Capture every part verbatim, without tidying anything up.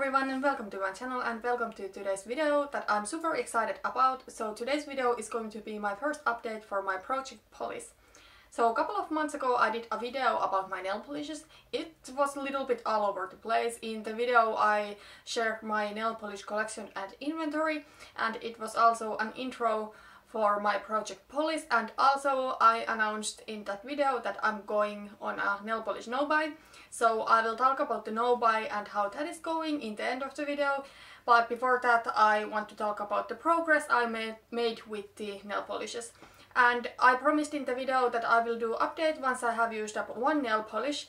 everyone and welcome to my channel and welcome to today's video that I'm super excited about. So today's video is going to be my first update for my project Polish. So a couple of months ago I did a video about my nail polishes. It was a little bit all over the place. In the video I shared my nail polish collection and inventory, and it was also an intro for my project Polish, and also I announced in that video that I'm going on a nail polish no-buy. So I will talk about the no-buy and how that is going in the end of the video. But before that I want to talk about the progress I made, made with the nail polishes. And I promised in the video that I will do update once I have used up one nail polish.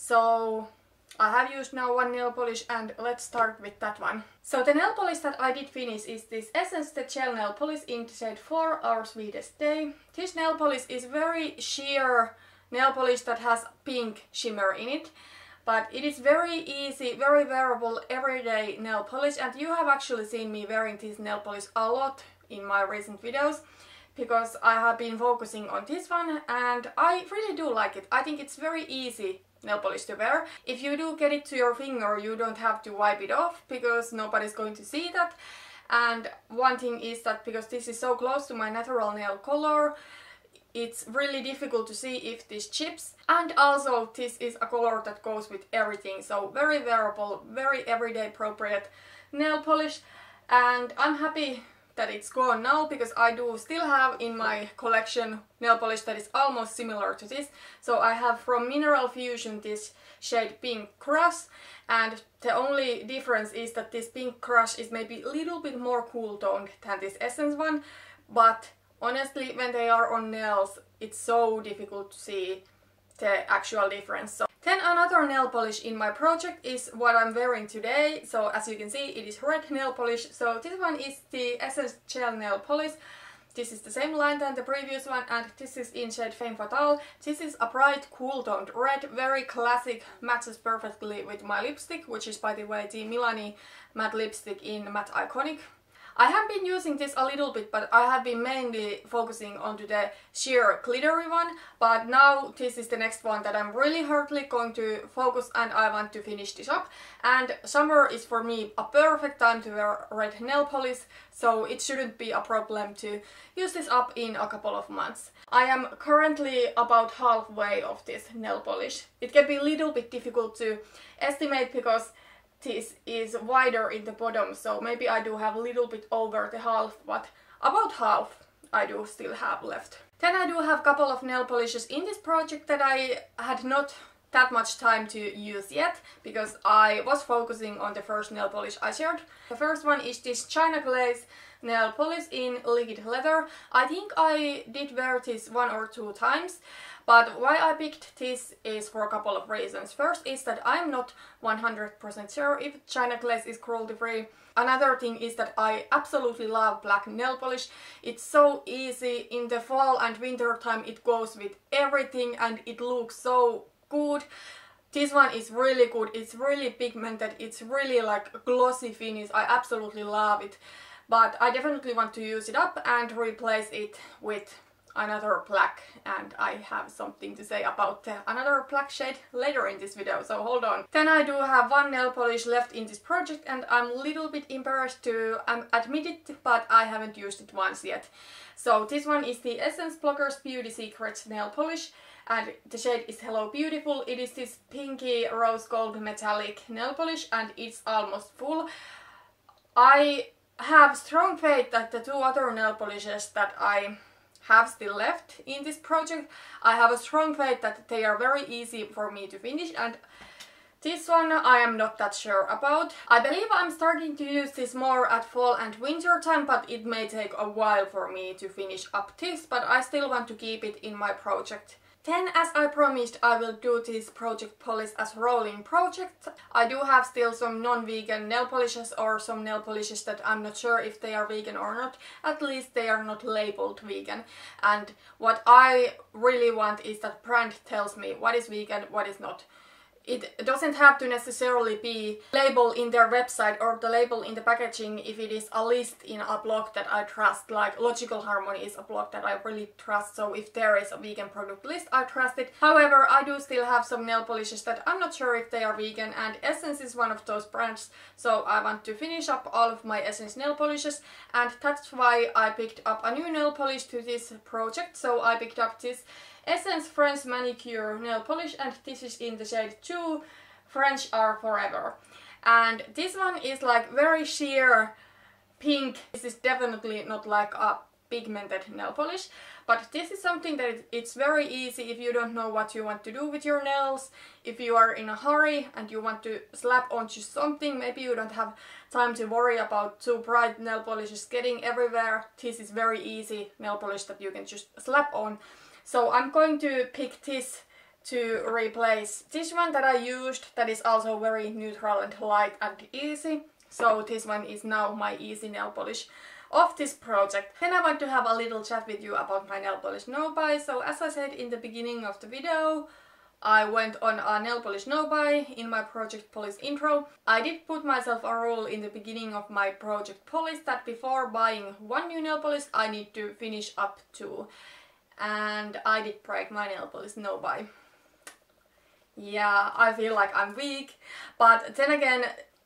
So I have used now one nail polish and let's start with that one. So the nail polish that I did finish is this Essence the Gel Nail Polish in the shade four, Our Sweetest Day. This nail polish is very sheer nail polish that has pink shimmer in it. But it is very easy, very wearable, everyday nail polish, and you have actually seen me wearing this nail polish a lot in my recent videos because I have been focusing on this one and I really do like it. I think it's very easy nail polish to wear. If you do get it to your finger, you don't have to wipe it off because nobody's going to see that. And one thing is that because this is so close to my natural nail color, it's really difficult to see if this chips. And also this is a color that goes with everything, so very wearable, very everyday appropriate nail polish. And I'm happy that it's gone now because I do still have in my collection nail polish that is almost similar to this. So I have from Mineral Fusion this shade Pink Crush, and the only difference is that this Pink Crush is maybe a little bit more cool toned than this Essence one, but honestly when they are on nails it's so difficult to see the actual difference. So then another nail polish in my project is what I'm wearing today. So as you can see, it is red nail polish. So this one is the Essence Gel Nail Polish. This is the same line than the previous one, and this is in shade Femme Fatale. This is a bright cool toned red, very classic, matches perfectly with my lipstick, which is by the way the Milani matte lipstick in Matte Iconic. I have been using this a little bit, but I have been mainly focusing on to the sheer glittery one, but now this is the next one that I'm really hardly going to focus and I want to finish this up. And summer is for me a perfect time to wear red nail polish, so it shouldn't be a problem to use this up in a couple of months. I am currently about halfway of this nail polish. It can be a little bit difficult to estimate because this is wider in the bottom, so maybe I do have a little bit over the half, but about half I do still have left. Then I do have a couple of nail polishes in this project that I had not that much time to use yet because I was focusing on the first nail polish I shared. The first one is this China Glaze nail polish in liquid leather. I think I did wear this one or two times, but why I picked this is for a couple of reasons. First is that I'm not one hundred percent sure if China Glaze is cruelty free. Another thing is that I absolutely love black nail polish. It's so easy. In the fall and winter time it goes with everything and it looks so good. This one is really good. It's really pigmented. It's really like glossy finish. I absolutely love it. But I definitely want to use it up and replace it with another black, and I have something to say about the another black shade later in this video, so hold on. Then I do have one nail polish left in this project and I'm a little bit embarrassed to um, admit it, but I haven't used it once yet. So this one is the Essence Bloggers Beauty Secrets nail polish and the shade is Hello Beautiful. It is this pinky rose gold metallic nail polish and it's almost full. I have strong faith that the two other nail polishes that I have still left in this project, I have a strong faith that they are very easy for me to finish, and this one I am not that sure about. I believe I'm starting to use this more at fall and winter time, but it may take a while for me to finish up this, but I still want to keep it in my project. Then, as I promised, I will do this project polish as rolling project. I do have still some non-vegan nail polishes or some nail polishes that I'm not sure if they are vegan or not. At least they are not labeled vegan. And what I really want is that brand tells me what is vegan, what is not. it doesn't have to necessarily be label in their website or the label in the packaging if it is a list in a blog that I trust, like Logical Harmony is a blog that I really trust, so if there is a vegan product list, I trust it. However, I do still have some nail polishes that I'm not sure if they are vegan, and Essence is one of those brands, so I want to finish up all of my Essence nail polishes, and that's why I picked up a new nail polish to this project. So I picked up this Essence French Manicure nail polish, and this is in the shade two, French are Forever. And this one is like very sheer pink. This is definitely not like a pigmented nail polish, but this is something that it's very easy if you don't know what you want to do with your nails. If you are in a hurry and you want to slap onto something, maybe you don't have time to worry about too bright nail polishes getting everywhere, this is very easy nail polish that you can just slap on. So I'm going to pick this to replace this one that I used that is also very neutral and light and easy. So this one is now my easy nail polish of this project. Then I want to have a little chat with you about my nail polish no-buy. So as I said in the beginning of the video, I went on a nail polish no-buy in my Project Polish intro. I did put myself a rule in the beginning of my Project Polish that before buying one new nail polish I need to finish up two. And I did break my nail polish no-buy. Yeah, I feel like I'm weak, but then again,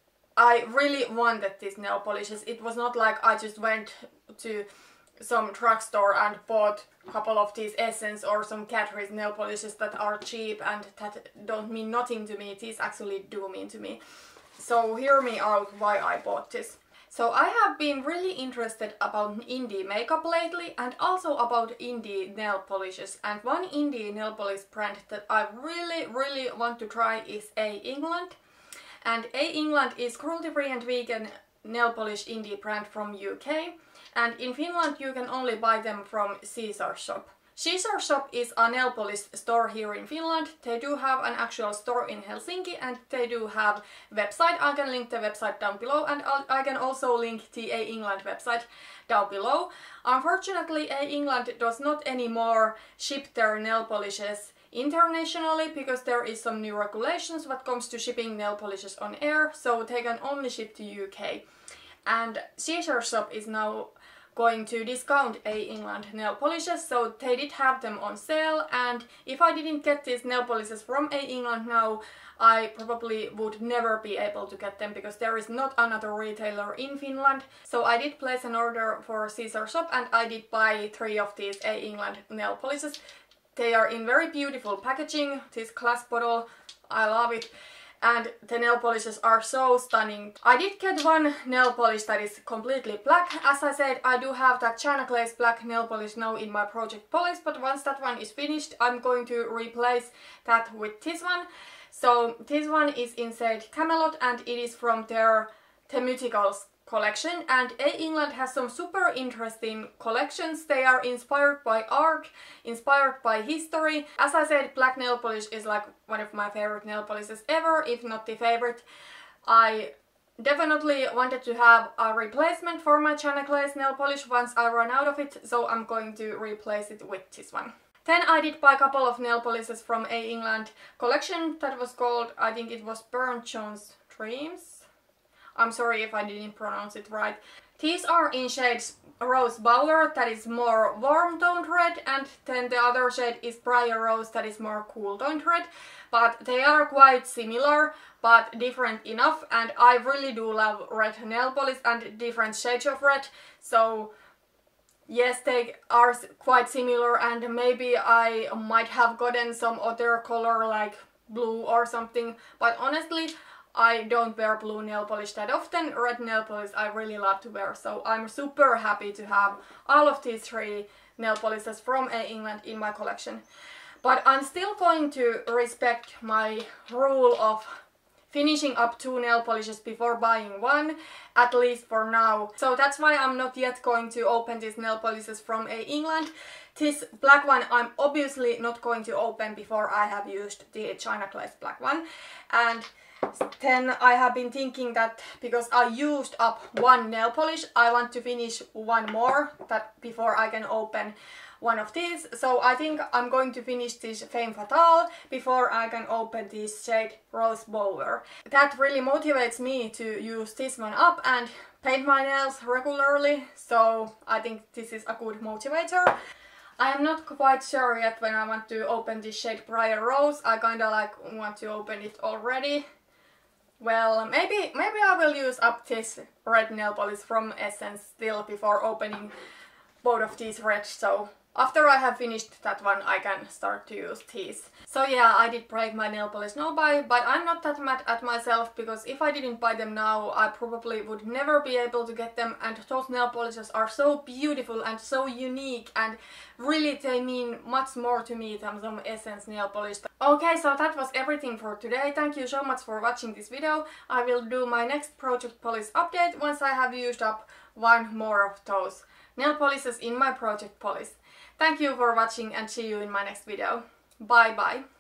I really wanted these nail polishes. It was not like I just went to some drugstore and bought a couple of these Essence or some Catrice nail polishes that are cheap and that don't mean nothing to me. These actually do mean to me. So hear me out why I bought this. So I have been really interested about indie makeup lately, and also about indie nail polishes. And one indie nail polish brand that I really, really want to try is A. England. And A. England is cruelty-free and vegan nail polish indie brand from U K. And in Finland you can only buy them from Caesar Shop. Caesar Shop is a nail polish store here in Finland. They do have an actual store in Helsinki, and they do have a website. I can link the website down below, and I can also link the A. England website down below. Unfortunately, A. England does not anymore ship their nail polishes internationally because there is some new regulations when it comes to shipping nail polishes on air, so they can only ship to U K. And Caesar Shop is now going to discount A. England nail polishes, so they did have them on sale, and if I didn't get these nail polishes from A. England now, I probably would never be able to get them because there is not another retailer in Finland. So I did place an order for Caesar Shop, and I did buy three of these A. England nail polishes. They are in very beautiful packaging, this glass bottle, I love it. And the nail polishes are so stunning. I did get one nail polish that is completely black. As I said, I do have that China Glaze black nail polish now in my Project Polish, but once that one is finished, I'm going to replace that with this one. So this one is in shade Camelot, and it is from their Themysticals collection, and A. England has some super interesting collections. They are inspired by art, inspired by history. As I said, black nail polish is like one of my favorite nail polishes ever, if not the favorite. I definitely wanted to have a replacement for my China Glaze nail polish once I run out of it, so I'm going to replace it with this one. Then I did buy a couple of nail polishes from A. England collection that was called, I think it was Burnt Jones Dreams. I'm sorry if I didn't pronounce it right. These are in shades Rose Bower, that is more warm toned red, and then the other shade is Briar Rose, that is more cool toned red. But they are quite similar, but different enough, and I really do love red nail polish and different shades of red. So yes, they are quite similar, and maybe I might have gotten some other color like blue or something, but honestly, I don't wear blue nail polish that often. Red nail polish I really love to wear, so I'm super happy to have all of these three nail polishes from A. England in my collection. But I'm still going to respect my rule of finishing up two nail polishes before buying one, at least for now. So that's why I'm not yet going to open these nail polishes from A. England. This black one I'm obviously not going to open before I have used the China Glaze black one. And Then I have been thinking that because I used up one nail polish, I want to finish one more that before I can open one of these. So I think I'm going to finish this Femme Fatale before I can open this shade Rose Bower. That really motivates me to use this one up and paint my nails regularly, so I think this is a good motivator. I am not quite sure yet when I want to open this shade Briar Rose. I kinda like want to open it already. Well, maybe maybe I will use up this red nail polish from Essence still before opening both of these reds, so after I have finished that one I can start to use these. So yeah, I did break my nail polish no buy, but I'm not that mad at myself because if I didn't buy them now I probably would never be able to get them, and those nail polishes are so beautiful and so unique and really they mean much more to me than some Essence nail polish. Okay, so that was everything for today. Thank you so much for watching this video. I will do my next project polish update once I have used up one more of those nail polishes in my project polish. Thank you for watching and see you in my next video. Bye bye!